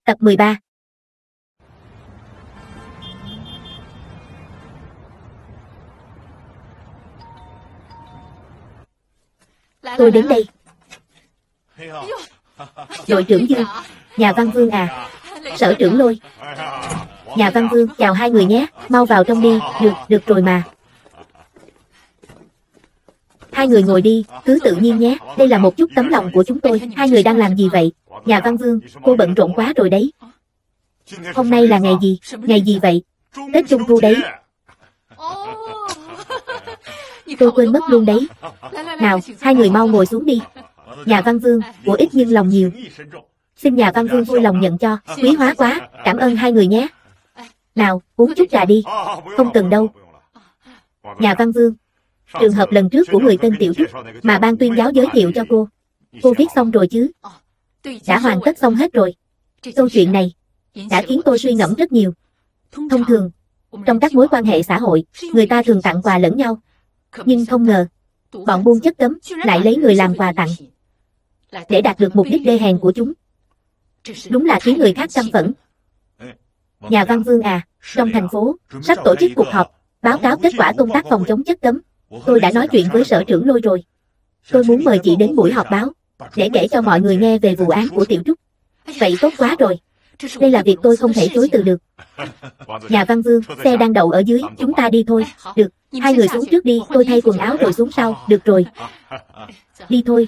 Tập 13. Tôi đến đây. Đội trưởng Dương, nhà Văn Vương à. Sở trưởng Lôi. Nhà Văn Vương, chào hai người nhé, mau vào trong đi. Được rồi mà. Hai người ngồi đi, cứ tự nhiên nhé, đây là một chút tấm lòng của chúng tôi. Hai người đang làm gì vậy? Nhà Văn Vương, cô bận rộn quá rồi đấy. Hôm nay là ngày gì? Ngày gì vậy? Tết Trung Thu đấy. Tôi quên mất luôn đấy. Nào, hai người mau ngồi xuống đi. Nhà Văn Vương, của ít nhưng lòng nhiều. Xin nhà Văn Vương vui lòng nhận cho, quý hóa quá, cảm ơn hai người nhé. Nào, uống chút trà đi. Không cần đâu. Nhà Văn Vương, trường hợp lần trước của người tên Tiểu Trúc mà ban tuyên giáo giới thiệu cho cô viết xong rồi chứ? Đã hoàn tất xong hết rồi. Câu chuyện này đã khiến tôi suy ngẫm rất nhiều. Thông thường, trong các mối quan hệ xã hội, người ta thường tặng quà lẫn nhau. Nhưng không ngờ, bọn buôn chất cấm lại lấy người làm quà tặng để đạt được mục đích đê hèn của chúng. Đúng là khiến người khác căm phẫn. Nhà Văn Vương à, trong thành phố sắp tổ chức cuộc họp báo cáo kết quả công tác phòng chống chất cấm. Tôi đã nói chuyện với sở trưởng Lôi rồi. Tôi muốn mời chị đến buổi họp báo để kể cho mọi người nghe về vụ án của Tiểu Trúc. Vậy tốt quá rồi. Đây là việc tôi không thể chối từ được. Nhà Văn Vương, xe đang đậu ở dưới, chúng ta đi thôi. Được, hai người xuống trước đi, tôi thay quần áo rồi xuống sau. Được rồi. Đi thôi.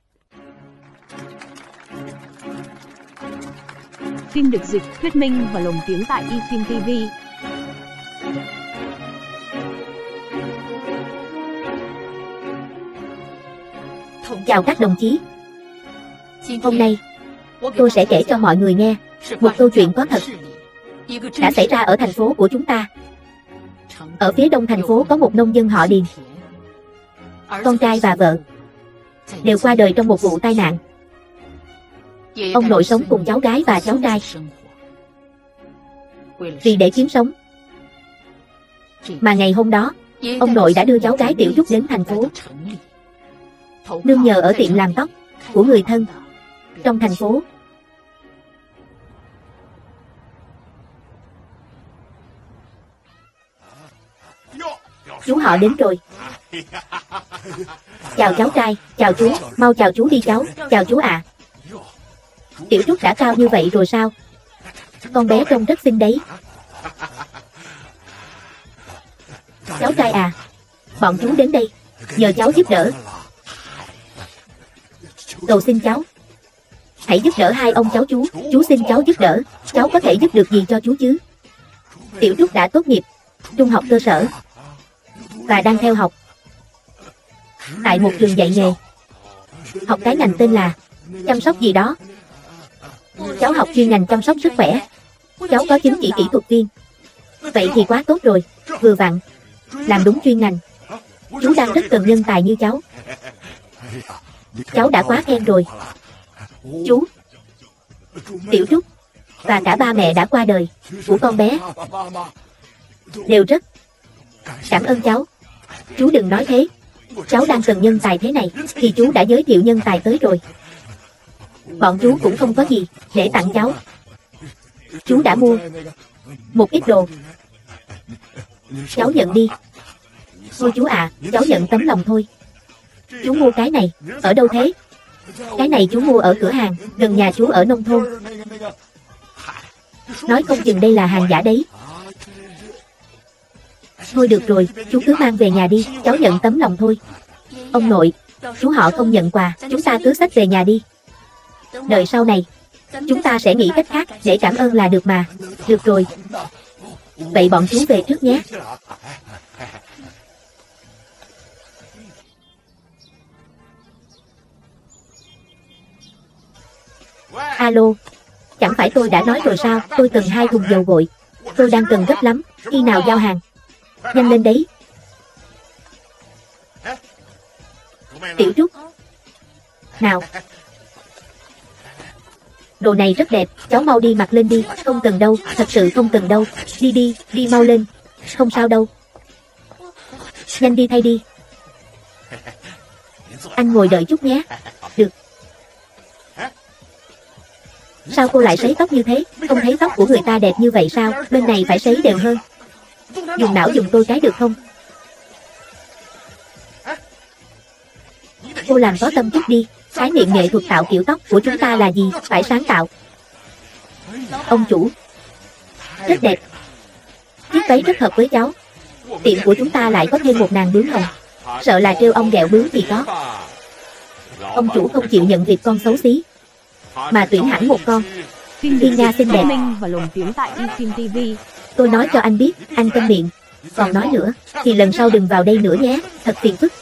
Phim được dịch, thuyết minh và lồng tiếng tại eFilm TV. Chào các đồng chí. Hôm nay, tôi sẽ kể cho mọi người nghe một câu chuyện có thật đã xảy ra ở thành phố của chúng ta. Ở phía đông thành phố có một nông dân họ Điền. Con trai và vợ đều qua đời trong một vụ tai nạn. Ông nội sống cùng cháu gái và cháu trai. Vì để kiếm sống mà ngày hôm đó, ông nội đã đưa cháu gái Tiểu Trúc đến thành phố, nương nhờ ở tiệm làm tóc của người thân trong thành phố. Chú họ đến rồi. Chào cháu trai, chào chú, mau chào chú đi cháu, chào chú ạ. Tiểu Trúc đã cao như vậy rồi sao? Con bé trông rất xinh đấy. Cháu trai à, bọn chú đến đây nhờ cháu giúp đỡ. Cầu xin cháu, hãy giúp đỡ hai ông cháu chú xin cháu giúp đỡ. Cháu có thể giúp được gì cho chú chứ? Tiểu Trúc đã tốt nghiệp trung học cơ sở và đang theo học tại một trường dạy nghề. Học cái ngành tên là chăm sóc gì đó. Cháu học chuyên ngành chăm sóc sức khỏe. Cháu có chứng chỉ kỹ thuật viên. Vậy thì quá tốt rồi, vừa vặn làm đúng chuyên ngành. Chú đang rất cần nhân tài như cháu. Cháu đã quá khen rồi. Chú, Tiểu Trúc và cả ba mẹ đã qua đời của con bé đều rất cảm ơn cháu. Chú đừng nói thế. Cháu đang cần nhân tài thế này thì chú đã giới thiệu nhân tài tới rồi. Bọn chú cũng không có gì để tặng cháu. Chú đã mua một ít đồ. Cháu nhận đi. Thôi chú à, cháu nhận tấm lòng thôi. Chú mua cái này ở đâu thế? Cái này chú mua ở cửa hàng gần nhà chú ở nông thôn. Nói không chừng đây là hàng giả đấy. Thôi được rồi, chú cứ mang về nhà đi, cháu nhận tấm lòng thôi. Ông nội, chú họ không nhận quà, chúng ta cứ xách về nhà đi. Đợi sau này, chúng ta sẽ nghĩ cách khác để cảm ơn là được mà. Được rồi. Vậy bọn chú về trước nhé. Alo, chẳng phải tôi đã nói rồi sao, tôi cần 2 thùng dầu gội. Tôi đang cần gấp lắm, khi nào giao hàng? Nhanh lên đấy. Tiểu Trúc, nào. Đồ này rất đẹp, cháu mau đi mặc lên đi. Không cần đâu, thật sự không cần đâu. Đi mau lên. Không sao đâu. Nhanh đi thay đi. Anh ngồi đợi chút nhé. Được. Sao cô lại sấy tóc như thế? Không thấy tóc của người ta đẹp như vậy sao? Bên này phải sấy đều hơn. Dùng não dùng tôi cái được không? Cô làm có tâm chút đi. Khái niệm nghệ thuật tạo kiểu tóc của chúng ta là gì? Phải sáng tạo. Ông chủ, rất đẹp. Chiếc váy rất hợp với cháu. Tiệm của chúng ta lại có thêm một nàng bướm hồng. Sợ là trêu ông ghẹo bướm thì có. Ông chủ không chịu nhận việc con xấu xí, mà tuyển hẳn một con Tiên Nga xinh đẹp. Minh và lồng tiếng tại eFilm TV. Tôi nói cho anh biết, anh câm miệng. Còn nói nữa, thì lần sau đừng vào đây nữa nhé. Thật phiền phức.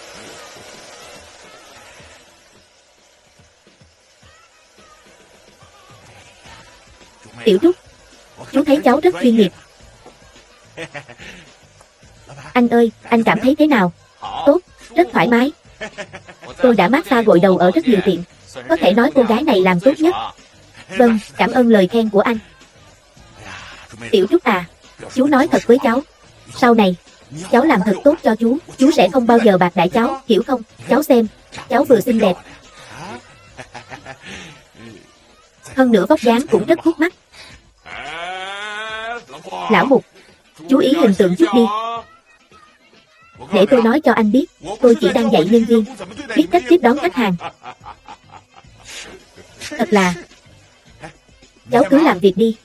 Tiểu Trúc, chú thấy cháu rất chuyên nghiệp. Anh ơi, anh cảm thấy thế nào? Tốt, rất thoải mái. Tôi đã massage gội đầu ở rất nhiều tiệm. Có thể nói cô gái này làm tốt nhất. Vâng, cảm ơn lời khen của anh. Tiểu Trúc à, chú nói thật với cháu. Sau này, cháu làm thật tốt cho chú sẽ không bao giờ bạc đãi cháu, hiểu không? Cháu xem, cháu vừa xinh đẹp, hơn nữa vóc dáng cũng rất hút mắt. Lão Mục, chú ý hình tượng chút đi. Để tôi nói cho anh biết, tôi chỉ đang dạy nhân viên biết cách tiếp đón khách hàng. Thật là, cháu cứ làm việc đi.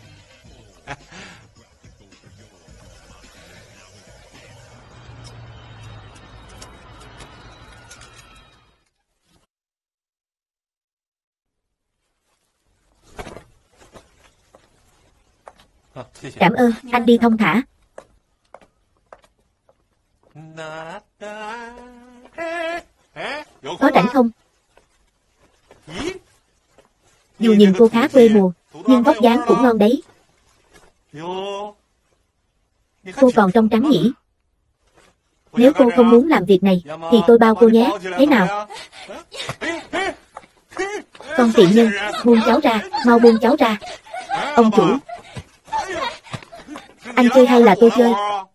Cảm ơn, anh đi thông thả. Có rảnh không? Dù nhìn cô khá quê mùa, nhưng vóc dáng cũng ngon đấy. Cô còn trong trắng nhỉ? Nếu cô không muốn làm việc này, thì tôi bao cô nhé, thế nào? Con tiện nhân, buông cháu ra, mau buông cháu ra. Ông chủ, anh chơi hay là tôi chơi?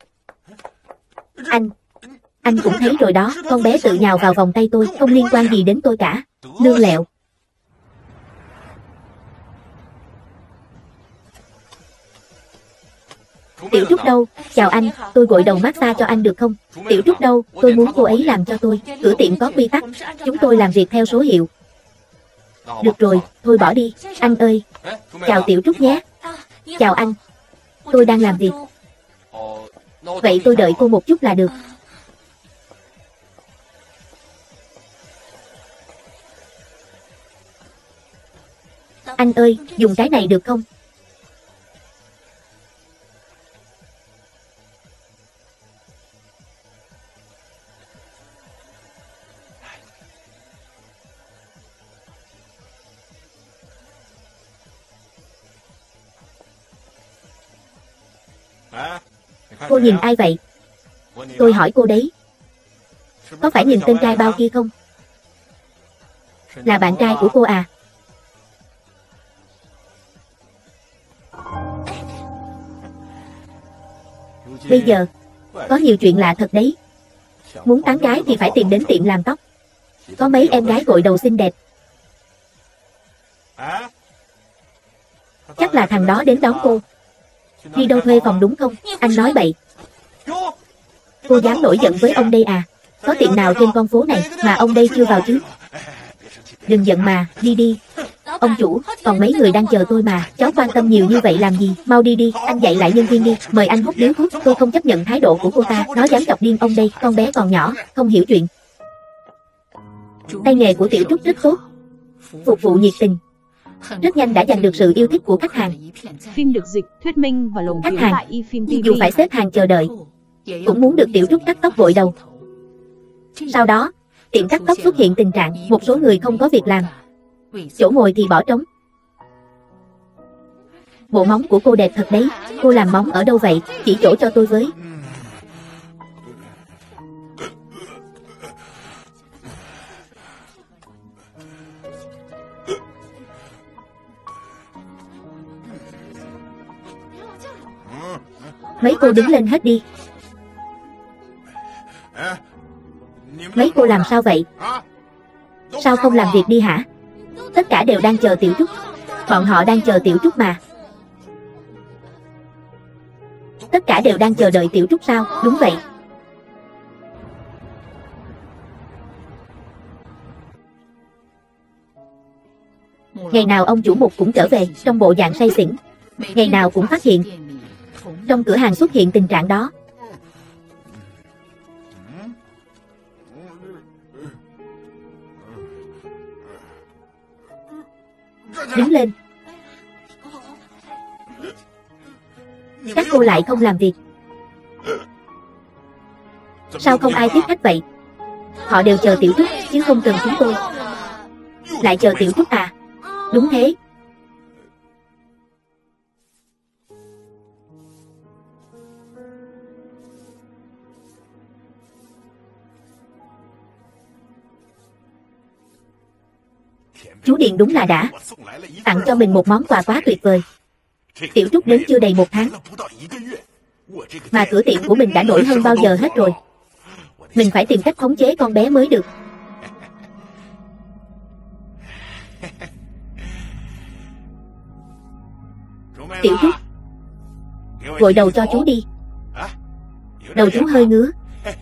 Anh cũng thấy rồi đó, con bé tự nhào vào vòng tay tôi, không liên quan gì đến tôi cả. Lương lẹo. Tiểu Trúc đâu? Chào anh, tôi gội đầu massage cho anh được không? Tiểu Trúc đâu? Tôi muốn cô ấy làm cho tôi. Cửa tiệm có quy tắc, chúng tôi làm việc theo số hiệu. Được rồi, thôi bỏ đi. Anh ơi, chào Tiểu Trúc nhé. Chào anh, tôi đang làm việc. Vậy tôi đợi cô một chút là được. Anh ơi, dùng cái này được không? Cô nhìn ai vậy? Tôi hỏi cô đấy. Có phải nhìn tên trai bao kia không? Là bạn trai của cô à? Bây giờ, có nhiều chuyện lạ thật đấy. Muốn tán gái thì phải tìm đến tiệm làm tóc. Có mấy em gái gội đầu xinh đẹp. Chắc là thằng đó đến đón cô. Đi đâu thuê phòng đúng không? Anh nói bậy. Cô dám nổi giận với ông đây à? Có tiệm nào trên con phố này mà ông đây chưa vào chứ? Đừng giận mà, đi đi. Ông chủ, còn mấy người đang chờ tôi mà. Cháu quan tâm nhiều như vậy làm gì? Mau đi đi, anh dạy lại nhân viên đi. Mời anh hút điếu thuốc. Tôi không chấp nhận thái độ của cô ta. Nó dám chọc điên ông đây. Con bé còn nhỏ, không hiểu chuyện. Tay nghề của Tiểu Trúc rất tốt, phục vụ nhiệt tình, rất nhanh đã giành được sự yêu thích của khách hàng. Phim được dịch, thuyết minh và lồng tiếng tại eFilm TV. Dù phải xếp hàng chờ đợi, cũng muốn được Tiểu Trúc cắt tóc gội đầu. Sau đó, tiệm cắt tóc xuất hiện tình trạng một số người không có việc làm, chỗ ngồi thì bỏ trống. Bộ móng của cô đẹp thật đấy. Cô làm móng ở đâu vậy? Chỉ chỗ cho tôi với. Mấy cô đứng lên hết đi. Mấy cô làm sao vậy? Sao không làm việc đi hả? Tất cả đều đang chờ Tiểu Trúc. Bọn họ đang chờ Tiểu Trúc mà. Tất cả đều đang chờ đợi Tiểu Trúc sao? Đúng vậy. Ngày nào ông chủ Mục cũng trở về trong bộ dạng say xỉn. Ngày nào cũng phát hiện trong cửa hàng xuất hiện tình trạng đó. Đứng lên. Các cô lại không làm việc. Sao không ai tiếp khách vậy? Họ đều chờ Tiểu Trúc chứ không cần chúng tôi. Lại chờ Tiểu Trúc à? Đúng thế. Chú Điền đúng là đã tặng cho mình một món quà quá tuyệt vời. Tiểu Trúc đến chưa đầy 1 tháng mà cửa tiệm của mình đã nổi hơn bao giờ hết rồi. Mình phải tìm cách khống chế con bé mới được. Tiểu Trúc, gội đầu cho chú đi. Đầu chú hơi ngứa.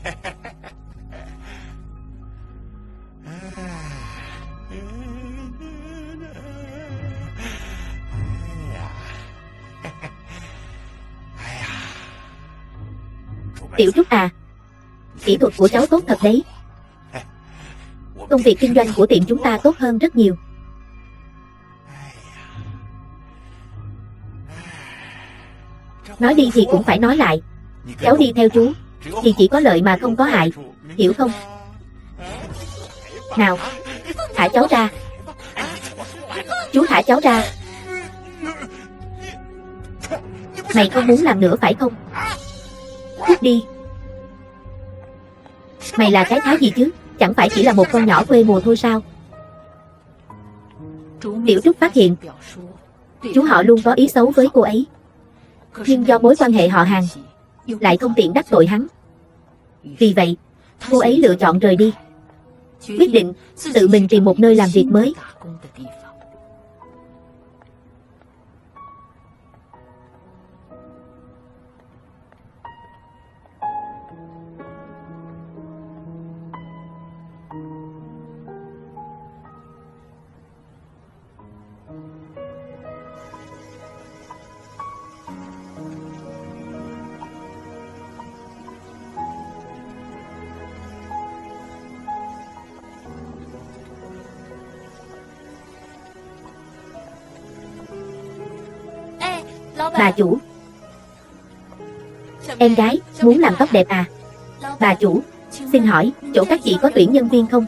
Tiểu Trúc à, kỹ thuật của cháu tốt thật đấy. Công việc kinh doanh của tiệm chúng ta tốt hơn rất nhiều. Nói đi thì cũng phải nói lại. Cháu đi theo chú thì chỉ có lợi mà không có hại, hiểu không? Nào, thả cháu ra. Chú thả cháu ra. Mày không muốn làm nữa phải không? Cút đi. Mày là cái thá gì chứ? Chẳng phải chỉ là một con nhỏ quê mùa thôi sao? Tiểu Trúc phát hiện chú họ luôn có ý xấu với cô ấy, nhưng do mối quan hệ họ hàng lại không tiện đắc tội hắn. Vì vậy cô ấy lựa chọn rời đi, quyết định tự mình tìm một nơi làm việc mới. Bà chủ, em gái muốn làm tóc đẹp à? Bà chủ, xin hỏi chỗ các chị có tuyển nhân viên không?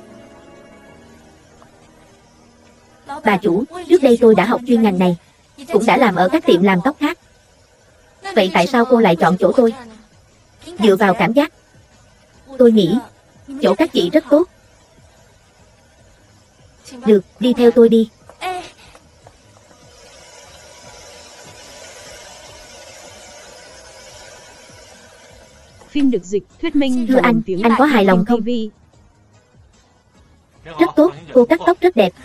Bà chủ, trước đây tôi đã học chuyên ngành này, cũng đã làm ở các tiệm làm tóc khác. Vậy tại sao cô lại chọn chỗ tôi? Dựa vào cảm giác, tôi nghĩ chỗ các chị rất tốt. Được, đi theo tôi đi. Phim được dịch, thuyết minh Thưa và anh, lồng tiếng anh tại có hài lòng iFilm không? TV. Rất tốt, cô cắt tóc rất đẹp.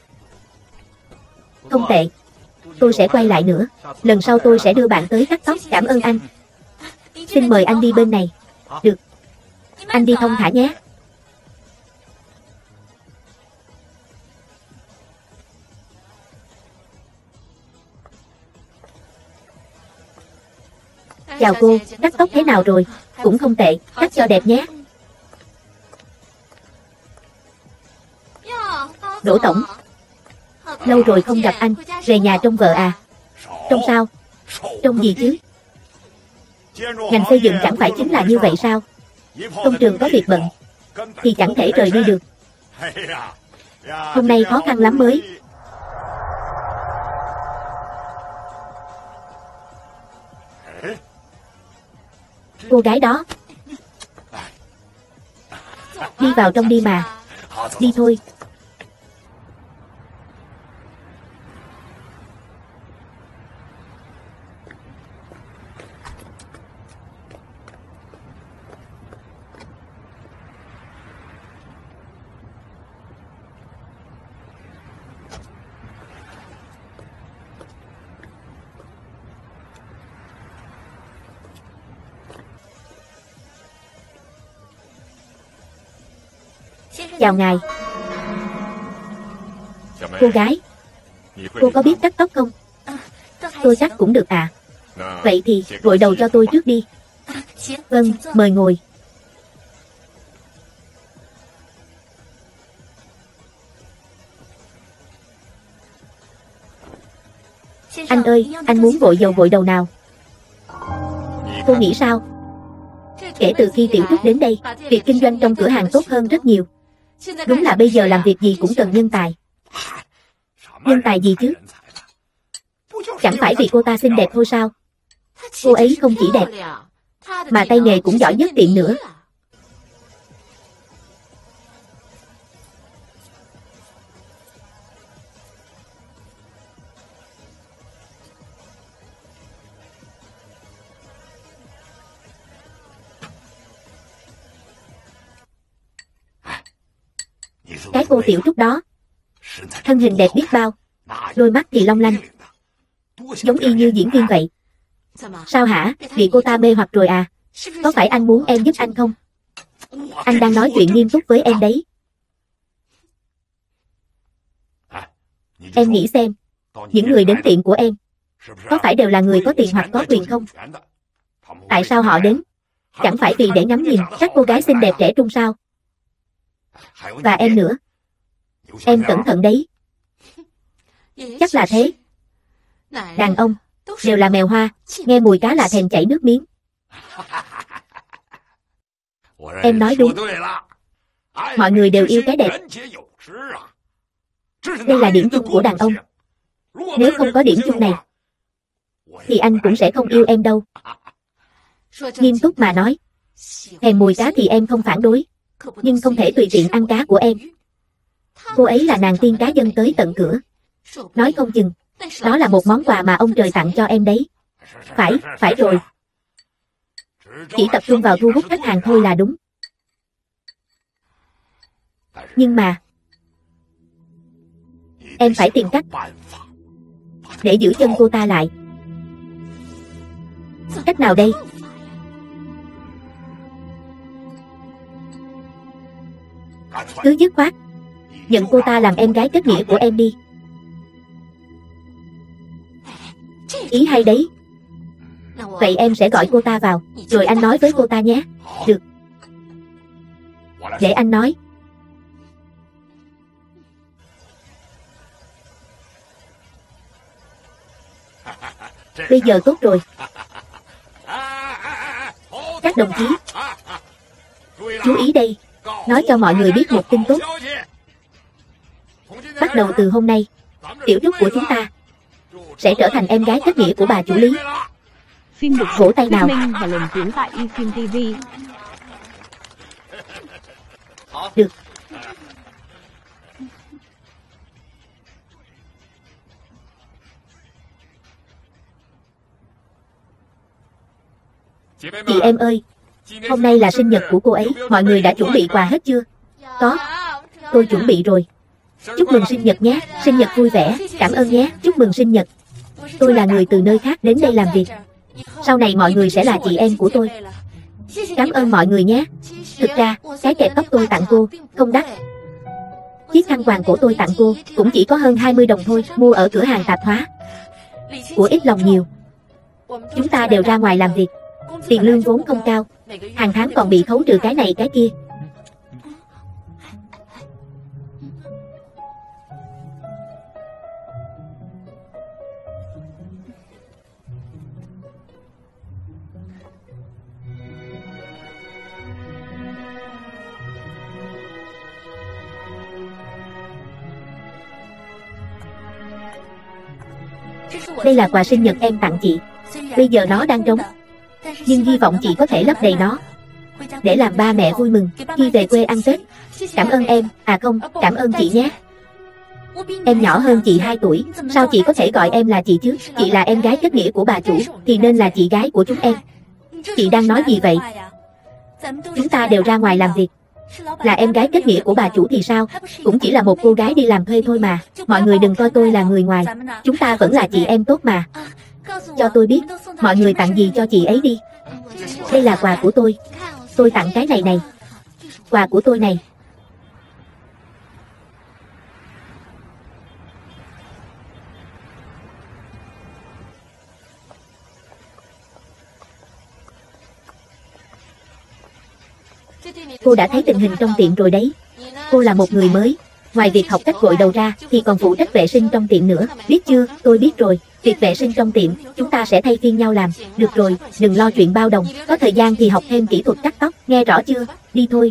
Không tệ. Tôi sẽ quay lại nữa. Lần sau tôi sẽ đưa bạn tới cắt tóc. Cảm ơn anh. Xin mời anh đi bên này. Được. Anh đi thong thả nhé. Chào cô, cắt tóc thế nào rồi? Cũng không tệ, cắt cho đẹp nhé. Đỗ tổng, lâu rồi không gặp anh, về nhà trông vợ à? Trông sao? Trông gì chứ? Ngành xây dựng chẳng phải chính là như vậy sao? Công trường có việc bận thì chẳng thể rời đi được. Hôm nay khó khăn lắm mới. Cô gái đó, đi vào trong đi mà. Đi thôi. Chào ngài. Cô gái, cô có biết cắt tóc không? Tôi cắt cũng được à? Vậy thì gội đầu cho tôi trước đi. Vâng, mời ngồi. Anh ơi, anh muốn gội dầu gội đầu nào? Cô nghĩ sao? Kể từ khi Tiểu Trúc đến đây, việc kinh doanh trong cửa hàng tốt hơn rất nhiều. Đúng là bây giờ làm việc gì cũng cần nhân tài. Nhân tài gì chứ? Chẳng phải vì cô ta xinh đẹp thôi sao? Cô ấy không chỉ đẹp, mà tay nghề cũng giỏi nhất tiệm nữa. Cái cô Tiểu Trúc đó, thân hình đẹp biết bao, đôi mắt thì long lanh, giống y như diễn viên vậy. Sao hả, bị cô ta mê hoặc rồi à? Có phải anh muốn em giúp anh không? Anh đang nói chuyện nghiêm túc với em đấy. Em nghĩ xem, những người đến tiệm của em, có phải đều là người có tiền hoặc có quyền không? Tại sao họ đến? Chẳng phải vì để ngắm nhìn các cô gái xinh đẹp trẻ trung sao? Và em nữa. Em cẩn thận đấy. Chắc là thế. Đàn ông đều là mèo hoa, nghe mùi cá là thèm chảy nước miếng. Em nói đúng. Mọi người đều yêu cái đẹp. Đây là điểm chung của đàn ông. Nếu không có điểm chung này, thì anh cũng sẽ không yêu em đâu. Nghiêm túc mà nói, thèm mùi cá thì em không phản đối, nhưng không thể tùy tiện ăn cá của em. Cô ấy là nàng tiên cá dân tới tận cửa. Nói không chừng, đó là một món quà mà ông trời tặng cho em đấy. Phải rồi. Chỉ tập trung vào thu hút khách hàng thôi là đúng. Nhưng mà, em phải tìm cách để giữ chân cô ta lại. Cách nào đây? Cứ dứt khoát nhận cô ta làm em gái kết nghĩa của em đi. Ý hay đấy. Vậy em sẽ gọi cô ta vào, rồi anh nói với cô ta nhé. Được. Để anh nói. Bây giờ tốt rồi. Các đồng chí, chú ý đây, nói cho mọi người biết một tin tốt. Bắt đầu từ hôm nay, Tiểu Trúc của chúng ta sẽ trở thành em gái kết nghĩa của bà chủ Lý. Phim được vỗ tay nào. thuyết minh và lồng tiếng tại eFilm TV. Được. Chị em ơi, hôm nay là sinh nhật của cô ấy, mọi người đã chuẩn bị quà hết chưa? Có, tôi chuẩn bị rồi. Chúc mừng sinh nhật nhé, sinh nhật vui vẻ, cảm ơn nhé, chúc mừng sinh nhật. Tôi là người từ nơi khác đến đây làm việc. Sau này mọi người sẽ là chị em của tôi. Cảm ơn mọi người nhé. Thực ra, cái kẹp tóc tôi tặng cô, không đắt. Chiếc khăn quàng cổ tôi tặng cô, cũng chỉ có hơn 20 đồng thôi, mua ở cửa hàng tạp hóa. Của ít lòng nhiều. Chúng ta đều ra ngoài làm việc. Tiền lương vốn không cao, hàng tháng còn bị khấu trừ cái này cái kia. Đây là quà sinh nhật em tặng chị. Bây giờ nó đang trống, nhưng hy vọng chị có thể lấp đầy nó, để làm ba mẹ vui mừng khi về quê ăn Tết. Cảm ơn em, à không, cảm ơn chị nhé. Em nhỏ hơn chị 2 tuổi, sao chị có thể gọi em là chị chứ? Chị là em gái kết nghĩa của bà chủ, thì nên là chị gái của chúng em. Chị đang nói gì vậy? Chúng ta đều ra ngoài làm việc. Là em gái kết nghĩa của bà chủ thì sao? Cũng chỉ là một cô gái đi làm thuê thôi mà. Mọi người đừng coi tôi là người ngoài. Chúng ta vẫn là chị em tốt mà. Cho tôi biết, mọi người tặng gì cho chị ấy đi. Đây là quà của tôi. Tôi tặng cái này này. Quà của tôi này. Cô đã thấy tình hình trong tiệm rồi đấy. Cô là một người mới. Ngoài việc học cách gội đầu ra, thì còn phụ trách vệ sinh trong tiệm nữa. Biết chưa, tôi biết rồi. Việc vệ sinh trong tiệm, chúng ta sẽ thay phiên nhau làm. Được rồi, đừng lo chuyện bao đồng. Có thời gian thì học thêm kỹ thuật cắt tóc. Nghe rõ chưa? Đi thôi.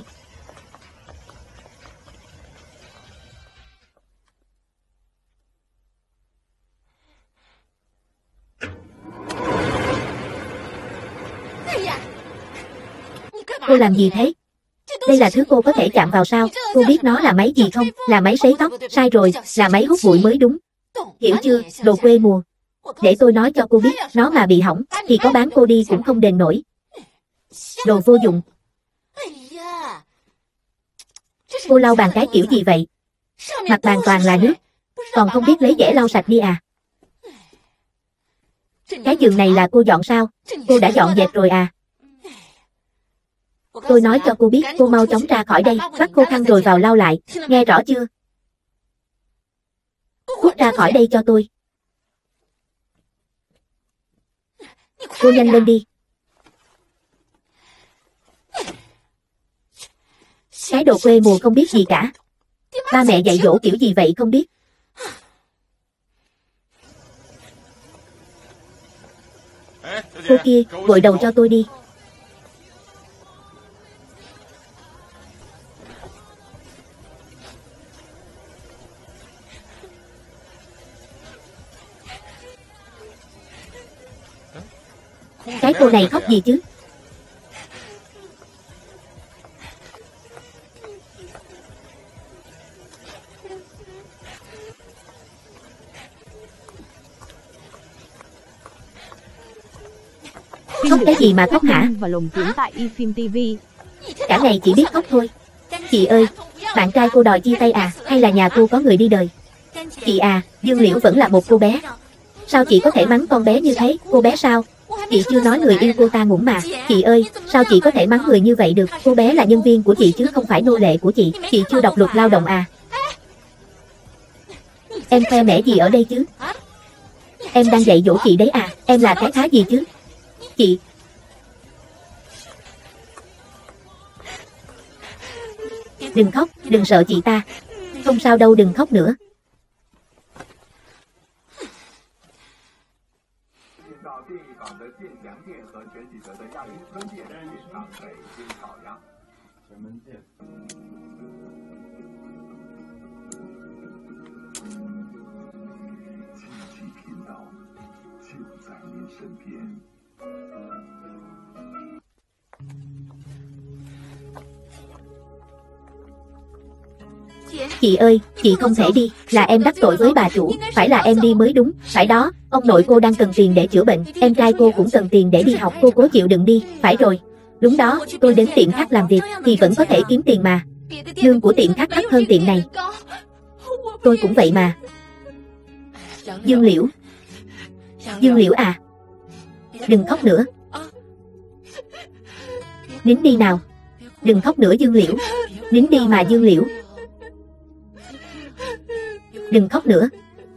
Cô làm gì thế? Đây là thứ cô có thể chạm vào sao? Cô biết nó là máy gì không? Là máy sấy tóc. Sai rồi, là máy hút bụi mới đúng. Hiểu chưa, đồ quê mùa. Để tôi nói cho cô biết, nó mà bị hỏng, thì có bán cô đi cũng không đền nổi. Đồ vô dụng. Cô lau bàn cái kiểu gì vậy? Mặt bàn toàn là nước. Còn không biết lấy dẻ lau sạch đi à? Cái giường này là cô dọn sao? Cô đã dọn dẹp rồi à? Tôi nói cho cô biết, cô mau chóng ra khỏi đây, bắt khô khăn rồi vào lau lại. Nghe rõ chưa? Cút ra khỏi đây cho tôi. Cô nhanh lên đi. Cái đồ quê mùa không biết gì cả. Ba mẹ dạy dỗ kiểu gì vậy không biết. Cô kia, gội đầu cho tôi đi. Cái cô này khóc gì chứ? Khóc cái gì mà khóc hả? Và lồng tiếng tại eFilm TV. Cả ngày chỉ biết khóc thôi. Chị ơi, bạn trai cô đòi chia tay à? Hay là nhà cô có người đi đời? Chị à, Dương Liễu vẫn là một cô bé. Sao chị có thể mắng con bé như thế? Cô bé sao? Chị chưa nói người yêu cô ta ngủn mà. Chị ơi, sao chị có thể mắng người như vậy được? Cô bé là nhân viên của chị chứ không phải nô lệ của chị. Chị chưa đọc luật lao động à? Em khoe mẽ gì ở đây chứ? Em đang dạy dỗ chị đấy à? Em là cái thá gì chứ? Chị... Đừng khóc, đừng sợ chị ta. Không sao đâu, đừng khóc nữa. Chị ơi, chị không thể đi, là em đắc tội với bà chủ, phải là em đi mới đúng, phải đó, ông nội cô đang cần tiền để chữa bệnh, em trai cô cũng cần tiền để đi học, cô cố chịu đừng đi, phải rồi. Đúng đó, tôi đến tiệm khác làm việc, thì vẫn có thể kiếm tiền mà. Lương của tiệm khác thấp hơn tiệm này. Tôi cũng vậy mà. Dương Liễu. Dương Liễu à. Đừng khóc nữa. Nín đi nào. Đừng khóc nữa Dương Liễu. Nín đi mà Dương Liễu. Đừng khóc nữa.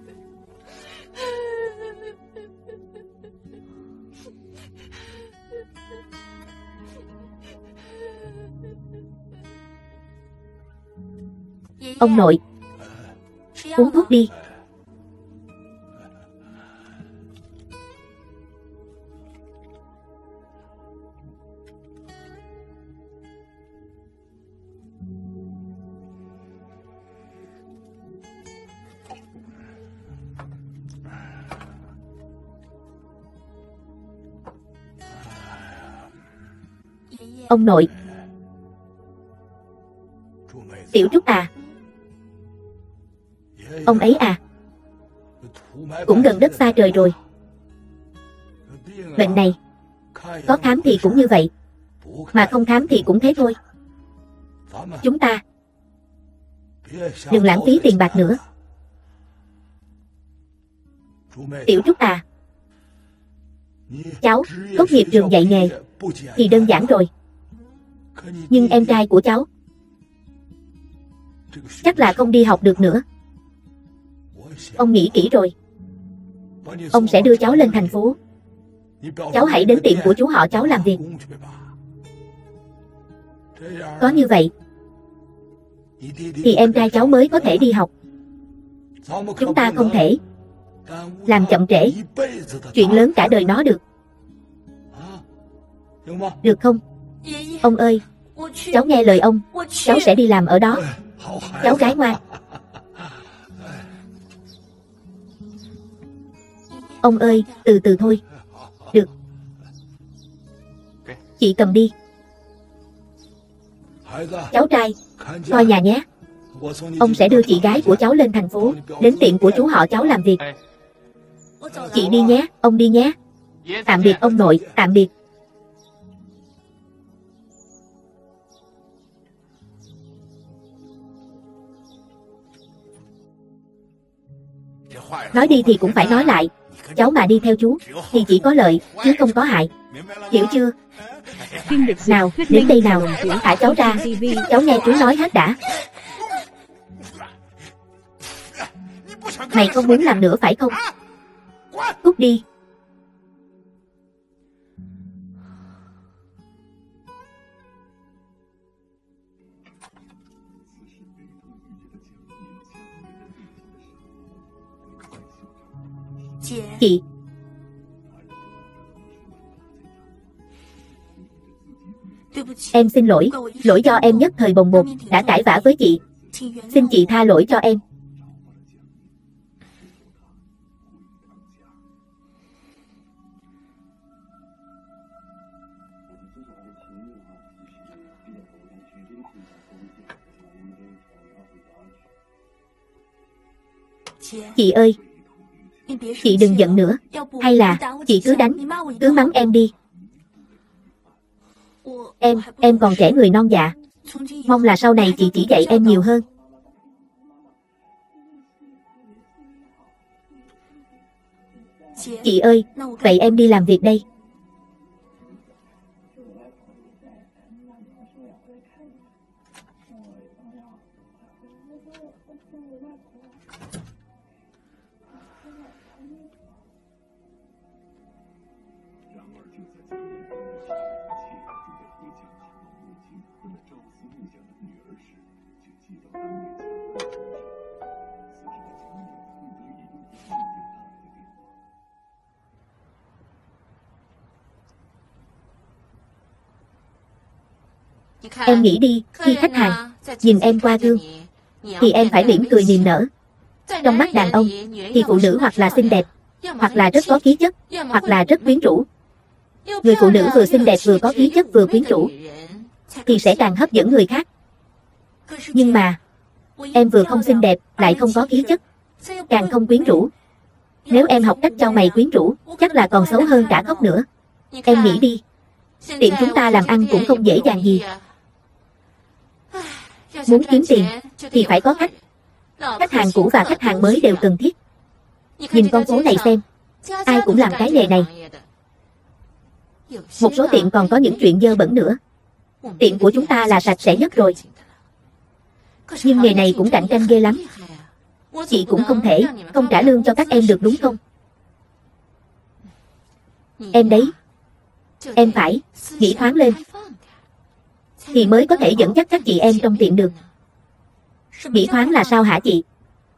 Ông nội, uống thuốc đi. Ông nội. Tiểu Trúc à. Ông ấy à. Cũng gần đất xa trời rồi. Bệnh này có khám thì cũng như vậy, mà không khám thì cũng thế thôi. Chúng ta đừng lãng phí tiền bạc nữa. Tiểu Trúc à. Cháu tốt nghiệp trường dạy nghề thì đơn giản rồi, nhưng em trai của cháu chắc là không đi học được nữa. Ông nghĩ kỹ rồi. Ông sẽ đưa cháu lên thành phố. Cháu hãy đến tiệm của chú họ cháu làm việc. Có như vậy thì em trai cháu mới có thể đi học. Chúng ta không thể làm chậm trễ chuyện lớn cả đời nó được. Được không? Ông ơi, cháu nghe lời ông, cháu sẽ đi làm ở đó. Cháu gái ngoan. Ông ơi, từ từ thôi. Được. Chị cầm đi. Cháu trai, coi nhà nhé. Ông sẽ đưa chị gái của cháu lên thành phố, đến tiệm của chú họ cháu làm việc. Chị đi nhé, ông đi nhé. Tạm biệt ông nội, tạm biệt. Nói đi thì cũng phải nói lại. Cháu mà đi theo chú thì chỉ có lợi chứ không có hại. Hiểu chưa? Nào, đến đây nào, thả cháu ra. Cháu nghe chú nói hết đã. Mày không muốn làm nữa phải không? Cút đi. Chị. Em xin lỗi, lỗi do em nhất thời bồng bột, đã cãi vã với chị. Xin chị tha lỗi cho em. Chị ơi, chị đừng giận nữa. Hay là chị cứ đánh, cứ mắng em đi. Em còn trẻ người non dạ. Mong là sau này chị chỉ dạy em nhiều hơn. Chị ơi, vậy em đi làm việc đây. Em nghĩ đi, khi khách hàng nhìn em qua gương thì em phải mỉm cười niềm nở. Trong mắt đàn ông thì phụ nữ hoặc là xinh đẹp, hoặc là rất có khí chất, hoặc là rất quyến rũ. Người phụ nữ vừa xinh đẹp vừa có khí chất vừa quyến rũ thì sẽ càng hấp dẫn người khác. Nhưng mà em vừa không xinh đẹp lại không có khí chất, càng không quyến rũ. Nếu em học cách cho mày quyến rũ, chắc là còn xấu hơn cả khóc nữa. Em nghĩ đi, tiệm chúng ta làm ăn cũng không dễ dàng gì. Muốn kiếm tiền thì phải có khách. Khách hàng cũ và khách hàng mới đều cần thiết. Nhìn con phố này xem, ai cũng làm cái nghề này. Một số tiệm còn có những chuyện dơ bẩn nữa. Tiệm của chúng ta là sạch sẽ nhất rồi. Nhưng nghề này cũng cạnh tranh ghê lắm. Chị cũng không thể không trả lương cho các em được đúng không? Em đấy, em phải nghĩ thoáng lên thì mới có thể dẫn dắt các chị em trong tiệm được. Nghĩ thoáng là sao hả chị?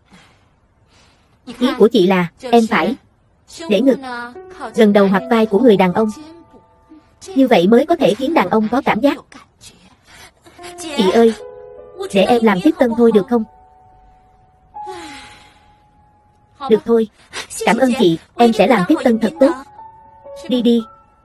Ý của chị là em phải để ngực gần đầu hoặc vai của người đàn ông. Như vậy mới có thể khiến đàn ông có cảm giác. Chị ơi, để em làm tiếp tân thôi được không? Được thôi, cảm ơn chị, em sẽ làm tiếp tân thật tốt. Đi đi.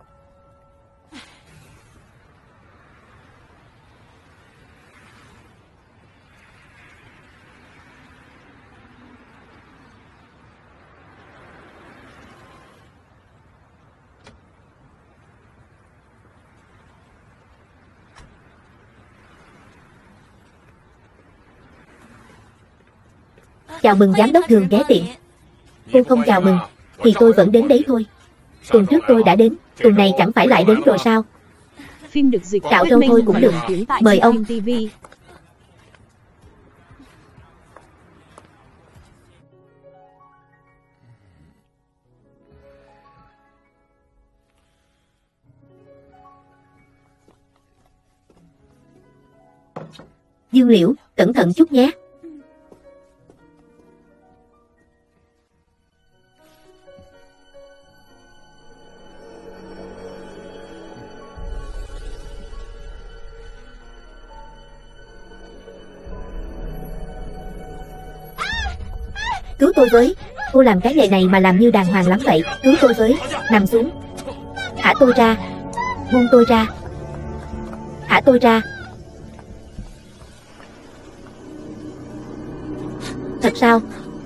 Chào mừng giám đốc Thường ghé tiệm. Cô không chào mừng thì tôi vẫn đến đấy thôi. Tuần trước tôi đã đến, tuần này chẳng phải lại đến rồi sao? Phim được dịch cạo râu thôi cũng được. Mời ông. TV. Dương Liễu, cẩn thận chút nhé. Cứu tôi với, cô làm cái nghề này mà làm như đàng hoàng lắm vậy, cứu tôi với, nằm xuống. Thả tôi ra, buông tôi ra. Thả tôi ra. Thật sao?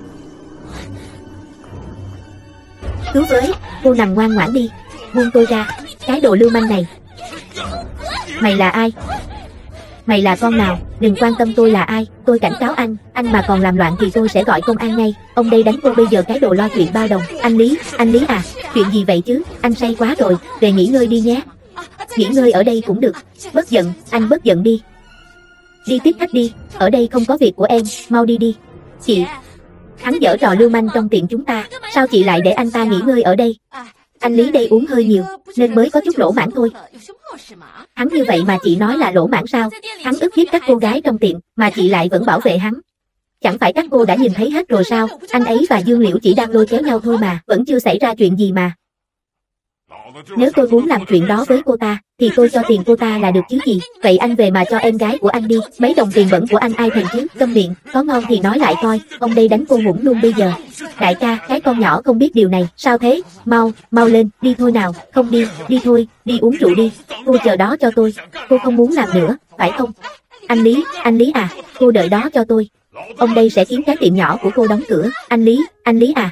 Cứu với, cô nằm ngoan ngoãn đi, buông tôi ra, cái đồ lưu manh này. Mày là ai? Mày là con nào? Đừng quan tâm tôi là ai, tôi cảnh cáo anh mà còn làm loạn thì tôi sẽ gọi công an ngay. Ông đây đánh cô bây giờ cái đồ lo chuyện bao đồng. Anh Lý à, chuyện gì vậy chứ? Anh say quá rồi, về nghỉ ngơi đi nhé. Nghỉ ngơi ở đây cũng được. Bớt giận, anh bớt giận đi. Đi tiếp khách đi, ở đây không có việc của em, mau đi đi. Chị, hắn giở trò lưu manh trong tiệm chúng ta, sao chị lại để anh ta nghỉ ngơi ở đây? Anh Lý đây uống hơi nhiều, nên mới có chút lỗ mãng thôi. Hắn như vậy mà chị nói là lỗ mãng sao? Hắn ức hiếp các cô gái trong tiệm, mà chị lại vẫn bảo vệ hắn. Chẳng phải các cô đã nhìn thấy hết rồi sao? Anh ấy và Dương Liễu chỉ đang lôi kéo nhau thôi mà, vẫn chưa xảy ra chuyện gì mà. Nếu tôi muốn làm chuyện đó với cô ta, thì tôi cho tiền cô ta là được chứ gì. Vậy anh về mà cho em gái của anh đi. Mấy đồng tiền bẩn của anh ai thèm chứ. Câm miệng, có ngon thì nói lại coi. Ông đây đánh cô ngủm luôn bây giờ. Đại ca, cái con nhỏ không biết điều này. Sao thế? Mau lên, đi thôi nào. Không đi, đi thôi, đi uống rượu đi. Cô chờ đó cho tôi. Cô không muốn làm nữa, phải không? Anh Lý à, cô đợi đó cho tôi. Ông đây sẽ khiến cái tiệm nhỏ của cô đóng cửa. Anh Lý à.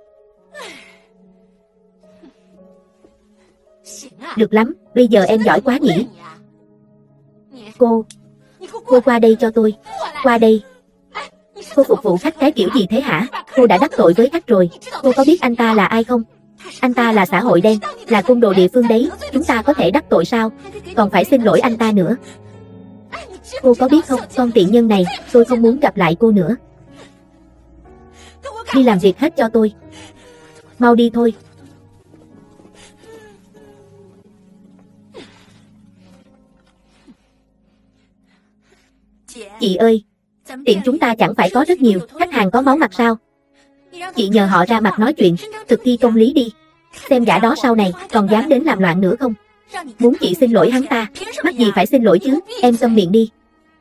Được lắm, bây giờ em giỏi quá nhỉ. Cô qua đây cho tôi. Qua đây. Cô phục vụ khách cái kiểu gì thế hả? Cô đã đắc tội với khách rồi. Cô có biết anh ta là ai không? Anh ta là xã hội đen, là côn đồ địa phương đấy. Chúng ta có thể đắc tội sao? Còn phải xin lỗi anh ta nữa. Cô có biết không, con tiện nhân này, tôi không muốn gặp lại cô nữa. Đi làm việc hết cho tôi. Mau đi thôi. Chị ơi, tiệm chúng ta chẳng phải có rất nhiều khách hàng có máu mặt sao? Chị nhờ họ ra mặt nói chuyện, thực thi công lý đi. Xem gã đó sau này còn dám đến làm loạn nữa không? Muốn chị xin lỗi hắn ta, mắc gì phải xin lỗi chứ? Em câm miệng đi.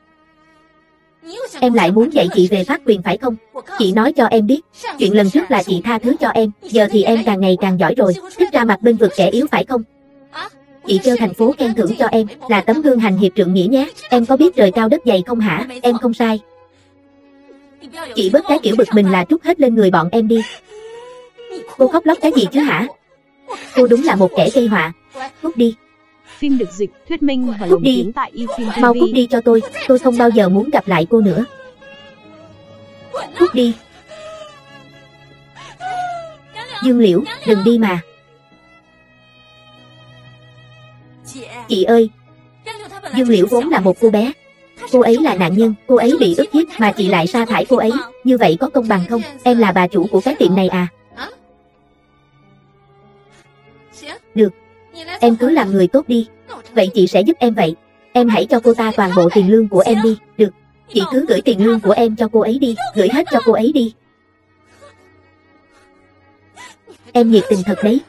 Em lại muốn dạy chị về pháp quyền phải không? Chị nói cho em biết, chuyện lần trước là chị tha thứ cho em, giờ thì em càng ngày càng giỏi rồi, thích ra mặt bên vực kẻ yếu phải không? Chị kêu thành phố khen thưởng cho em, là tấm gương hành hiệp trượng nghĩa nhé. Em có biết trời cao đất dày không hả? Em không sai. Chị bớt cái kiểu bực mình là trút hết lên người bọn em đi. Cô khóc lóc cái gì chứ hả? Cô đúng là một kẻ gây họa. Cút đi. Phim được dịch, thuyết minh và lồng tiếng tại eFilm TV. Mau cút đi cho tôi không bao giờ muốn gặp lại cô nữa. Cút đi. Dương Liễu, đừng đi mà. Chị ơi, Dương Liễu vốn là một cô bé. Cô ấy là nạn nhân, cô ấy bị ức hiếp mà chị lại sa thải cô ấy. Như vậy có công bằng không? Em là bà chủ của cái tiệm này à? Được, em cứ làm người tốt đi. Vậy chị sẽ giúp em vậy. Em hãy cho cô ta toàn bộ tiền lương của em đi. Được, chị cứ gửi tiền lương của em cho cô ấy đi. Gửi hết cho cô ấy đi. Em nhiệt tình thật đấy.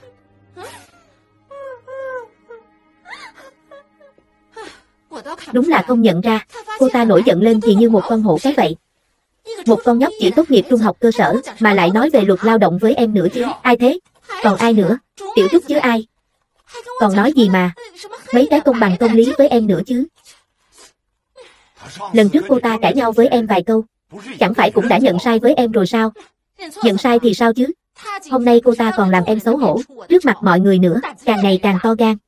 Đúng là không nhận ra, cô ta nổi giận lên thì như một con hổ cái vậy. Một con nhóc chỉ tốt nghiệp trung học cơ sở mà lại nói về luật lao động với em nữa chứ. Ai thế? Còn ai nữa? Tiểu Trúc chứ ai? Còn nói gì mà mấy cái công bằng công lý với em nữa chứ. Lần trước cô ta cãi nhau với em vài câu, chẳng phải cũng đã nhận sai với em rồi sao? Nhận sai thì sao chứ? Hôm nay cô ta còn làm em xấu hổ trước mặt mọi người nữa, càng ngày càng to gan.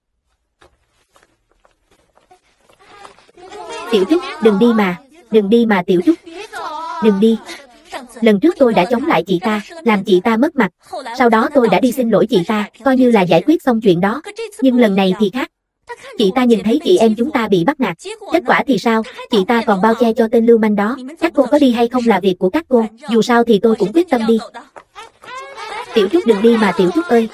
Tiểu Trúc, đừng đi mà Tiểu Trúc. Đừng đi. Lần trước tôi đã chống lại chị ta, làm chị ta mất mặt. Sau đó tôi đã đi xin lỗi chị ta, coi như là giải quyết xong chuyện đó. Nhưng lần này thì khác. Chị ta nhìn thấy chị em chúng ta bị bắt nạt. Kết quả thì sao? Chị ta còn bao che cho tên lưu manh đó. Các cô có đi hay không là việc của các cô. Dù sao thì tôi cũng quyết tâm đi. Tiểu Trúc đừng đi mà Tiểu Trúc ơi.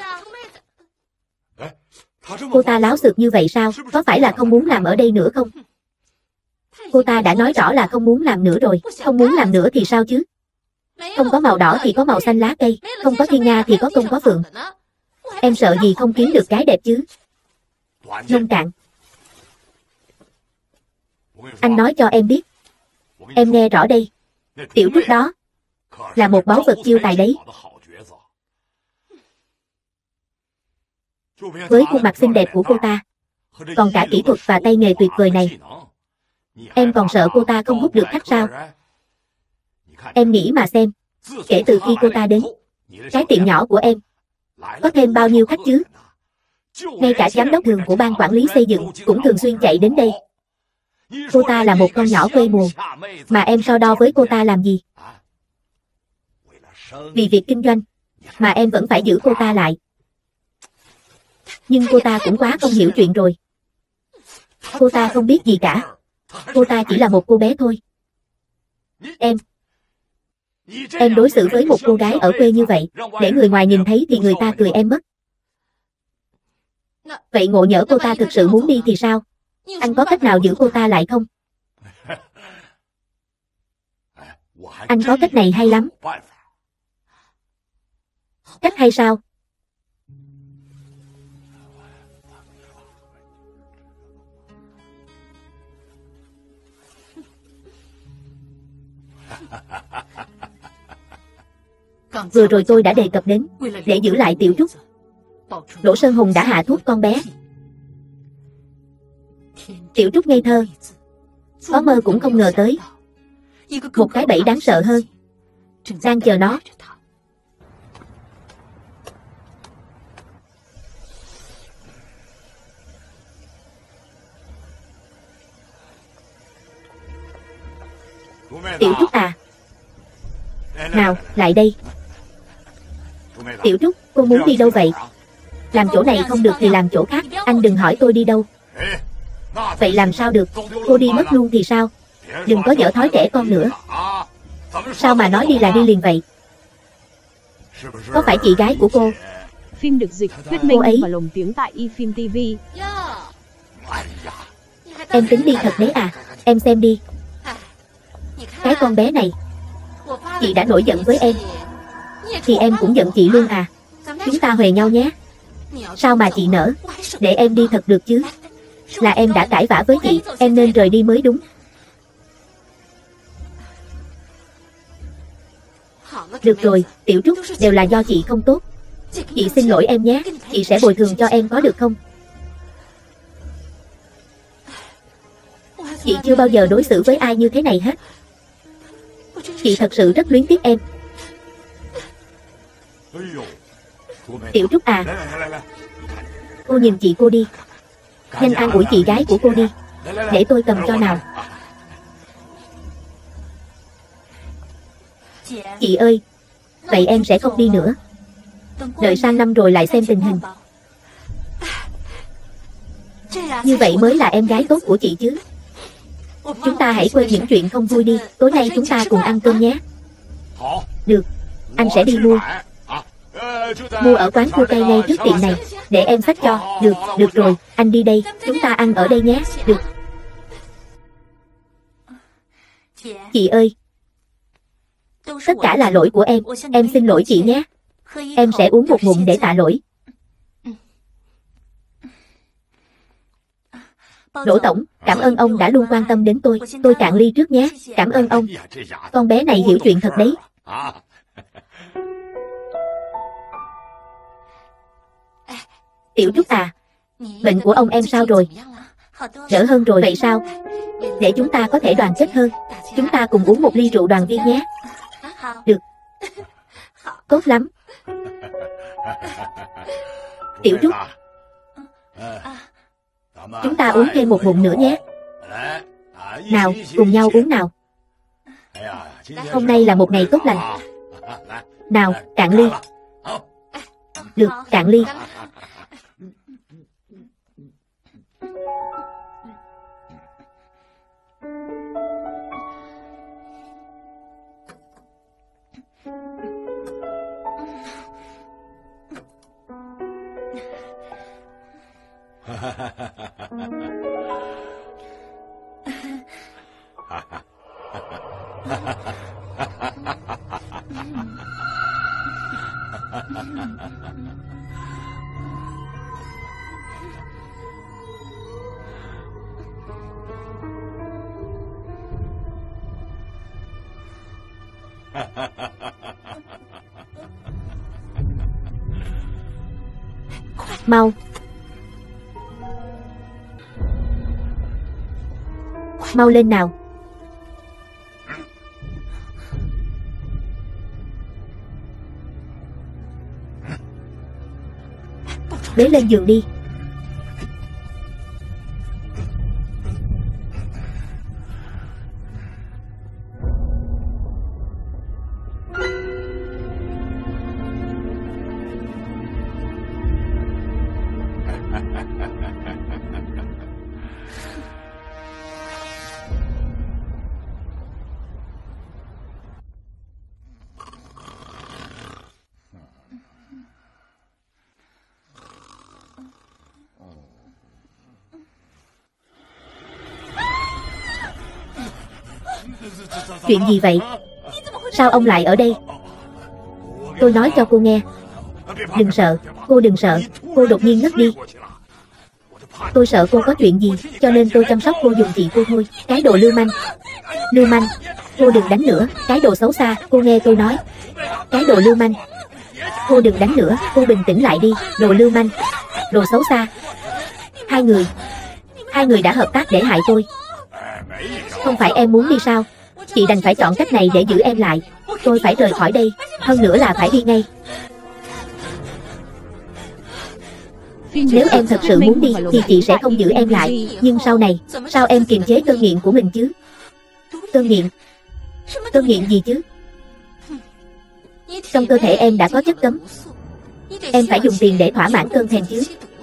Cô ta láo xược như vậy sao? Có phải là không muốn làm ở đây nữa không? Cô ta đã nói rõ là không muốn làm nữa rồi. Không muốn làm nữa thì sao chứ? Không có màu đỏ thì có màu xanh lá cây, không có thiên nga thì có công có phượng. Em sợ gì không kiếm được cái đẹp chứ? Nông cạn. Anh nói cho em biết. Em nghe rõ đây. Tiểu Trúc đó là một báu vật chiêu tài đấy. Với khuôn mặt xinh đẹp của cô ta, còn cả kỹ thuật và tay nghề tuyệt vời này, em còn sợ cô ta không hút được khách sao? Em nghĩ mà xem, kể từ khi cô ta đến, cái tiệm nhỏ của em có thêm bao nhiêu khách chứ? Ngay cả giám đốc thường của ban quản lý xây dựng cũng thường xuyên chạy đến đây. Cô ta là một con nhỏ quê mùa, mà em so đo với cô ta làm gì? Vì việc kinh doanh, mà em vẫn phải giữ cô ta lại. Nhưng cô ta cũng quá không hiểu chuyện rồi. Cô ta không biết gì cả. Cô ta chỉ là một cô bé thôi. Em đối xử với một cô gái ở quê như vậy, để người ngoài nhìn thấy thì người ta cười em mất. Vậy ngộ nhỡ cô ta thực sự muốn đi thì sao? Anh có cách nào giữ cô ta lại không? Anh có cách này hay lắm. Cách hay sao? Vừa rồi tôi đã đề cập đến, để giữ lại Tiểu Trúc, Đỗ Sơn Hùng đã hạ thuốc con bé. Tiểu Trúc ngây thơ, có mơ cũng không ngờ tới. Một cái bẫy đáng sợ hơn đang chờ nó. Tiểu Trúc à, nào, lại đây. Tiểu Trúc, cô muốn đi đâu vậy? Làm chỗ này không được thì làm chỗ khác, anh đừng hỏi tôi đi đâu. Vậy làm sao được, cô đi mất luôn thì sao? Đừng có dở thói trẻ con nữa. Sao mà nói đi là đi liền vậy? Có phải chị gái của cô? Phim được dịch, thuyết minh và lồng tiếng tại eFilm TV. Em tính đi thật đấy à? Em xem đi. Cái con bé này, chị đã nổi giận với em, thì em cũng giận chị luôn à? Chúng ta huề nhau nhé. Sao mà chị nỡ để em đi thật được chứ? Là em đã cãi vã với chị, em nên rời đi mới đúng. Được rồi, Tiểu Trúc, đều là do chị không tốt. Chị xin lỗi em nhé, chị sẽ bồi thường cho em có được không? Chị chưa bao giờ đối xử với ai như thế này hết. Chị thật sự rất luyến tiếc em. Tiểu Trúc à, cô nhìn chị cô đi. Nhanh an ủi chị gái của cô đi. Để tôi cầm cho nào. Chị ơi, vậy em sẽ không đi nữa. Đợi sang năm rồi lại xem tình hình. Như vậy mới là em gái tốt của chị chứ. Chúng ta hãy quên những chuyện không vui đi. Tối nay chúng ta cùng ăn cơm nhé. Được, anh sẽ đi mua. Mua ở quán cua cây ngay trước tiệm này. Để em xách cho. Được, được rồi, anh đi đây. Chúng ta ăn ở đây nhé. Được. Chị ơi, tất cả là lỗi của em xin lỗi chị nhé. Em sẽ uống một ngụm để tạ lỗi. Đỗ tổng, cảm ơn ông đã luôn quan tâm đến tôi. Tôi cạn ly trước nhé. Cảm ơn ông. Con bé này hiểu chuyện thật đấy. Tiểu Trúc à, bệnh của ông em sao rồi? Đỡ hơn rồi vậy sao? Để chúng ta có thể đoàn kết hơn. Chúng ta cùng uống một ly rượu đoàn viên nhé. Được. Tốt lắm. Tiểu Trúc, chúng ta uống thêm một ngụm nữa nhé. Nào, cùng nhau uống nào. Hôm nay là một ngày tốt lành. Nào, cạn ly. Được, cạn ly. Mau. Mau lên nào. Bế lên giường đi. Chuyện gì vậy? Sao ông lại ở đây? Tôi nói cho cô nghe. Đừng sợ, cô đừng sợ. Cô đột nhiên ngất đi. Tôi sợ cô có chuyện gì, cho nên tôi chăm sóc cô dùng chị cô thôi. Cái đồ lưu manh. Lưu manh. Cô đừng đánh nữa. Cái đồ xấu xa. Cô nghe tôi nói. Cái đồ lưu manh. Cô đừng đánh nữa. Cô bình tĩnh lại đi. Đồ lưu manh. Đồ xấu xa. Hai người đã hợp tác để hại tôi. Không phải em muốn đi sao? Chị đành phải chọn cách này để giữ em lại. Tôi phải rời khỏi đây. Hơn nữa là phải đi ngay. Nếu em thật sự muốn đi thì chị sẽ không giữ em lại. Nhưng sau này, sao em kiềm chế cơn nghiện của mình chứ? Cơn nghiện? Cơn nghiện gì chứ? Trong cơ thể em đã có chất cấm. Em phải dùng tiền để thỏa mãn cơn thèm chứ.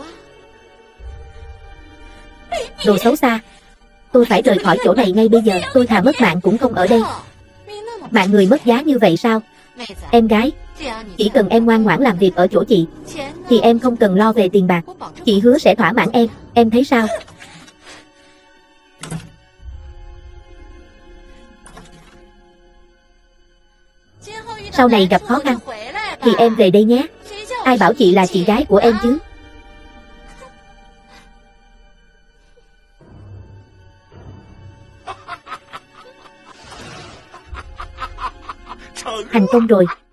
Đồ xấu xa. Tôi phải rời khỏi chỗ này ngay bây giờ. Tôi thà mất mạng cũng không ở đây. Mạng người mất giá như vậy sao? Em gái, chỉ cần em ngoan ngoãn làm việc ở chỗ chị thì em không cần lo về tiền bạc. Chị hứa sẽ thỏa mãn em thấy sao? Sau này gặp khó khăn thì em về đây nhé. Ai bảo chị là chị gái của em chứ? Thành công rồi.